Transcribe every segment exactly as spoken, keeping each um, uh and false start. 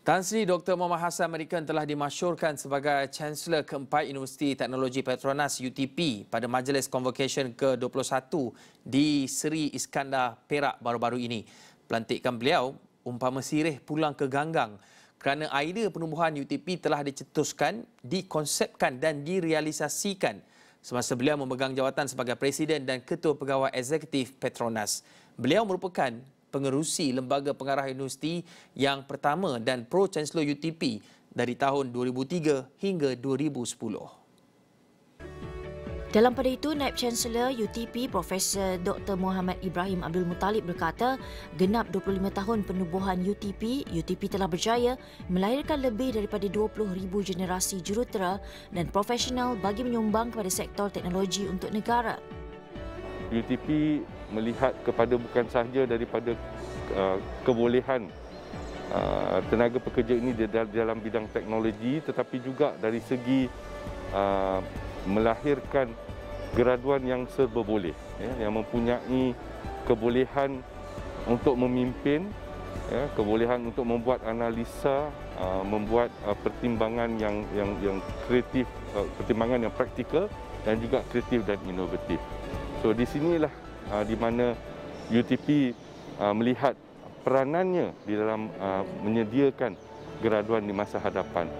Tan Sri Doktor Muhammad Hassan Merican telah dimasyurkan sebagai Chancellor keempat Universiti Teknologi Petronas U T P pada Majlis Convocation ke dua puluh satu di Seri Iskandar, Perak baru-baru ini. Pelantikan beliau umpama sirih pulang ke ganggang kerana idea penubuhan U T P telah dicetuskan, dikonsepkan dan direalisasikan semasa beliau memegang jawatan sebagai Presiden dan Ketua Pegawai Eksekutif Petronas. Beliau merupakan pengerusi Lembaga Pengarah Universiti yang pertama dan Pro-Chancellor U T P dari tahun dua ribu tiga hingga dua ribu sepuluh. Dalam pada itu, Naib Chancellor U T P Profesor Doktor Muhammad Ibrahim Abdul Muttalib berkata, genap dua puluh lima tahun penubuhan U T P, U T P telah berjaya melahirkan lebih daripada dua puluh ribu generasi jurutera dan profesional bagi menyumbang kepada sektor teknologi untuk negara. U T P melihat kepada bukan sahaja daripada uh, kebolehan uh, tenaga pekerja ini dalam bidang teknologi, tetapi juga dari segi uh, melahirkan graduan yang serba boleh, ya, yang mempunyai kebolehan untuk memimpin, ya, kebolehan untuk membuat analisa, uh, membuat uh, pertimbangan yang yang yang kreatif, uh, pertimbangan yang praktikal dan juga kreatif dan inovatif. So di sinilah uh, di mana U T P uh, melihat peranannya di dalam uh, menyediakan graduan di masa hadapan.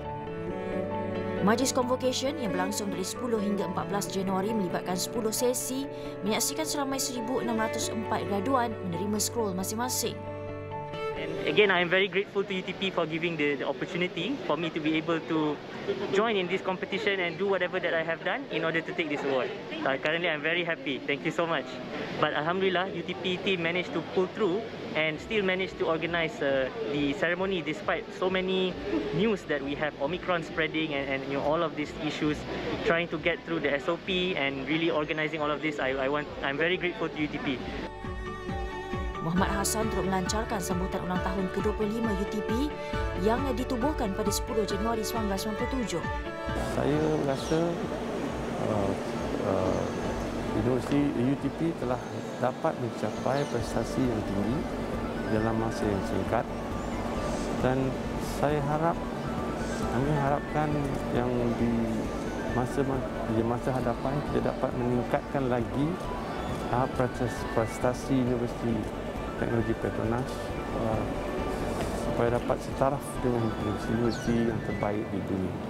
Majlis Convocation yang berlangsung dari sepuluh hingga empat belas Januari melibatkan sepuluh sesi, menyaksikan seramai seribu enam ratus empat graduan menerima scroll masing-masing. And again, I am very grateful to U T P for giving the, the opportunity for me to be able to join in this competition and do whatever that I have done in order to take this award. Uh, currently, I'm very happy. Thank you so much. But Alhamdulillah, U T P team managed to pull through and still managed to organize uh, the ceremony despite so many news that we have, Omicron spreading and, and you know, all of these issues, trying to get through the S O P and really organizing all of this. I, I want, I'm very grateful to U T P. Muhammad Hassan turut melancarkan sambutan ulang tahun ke dua puluh lima U T P yang ditubuhkan pada sepuluh Januari seribu sembilan ratus sembilan puluh tujuh. Saya rasa uh, uh, Universiti U T P telah dapat mencapai prestasi yang tinggi dalam masa yang singkat, dan saya harap, kami harapkan yang di masa di masa hadapan kita dapat meningkatkan lagi uh, prestasi Universiti Teknologi Petronas uh, supaya dapat setaraf dengan universiti yang terbaik di dunia.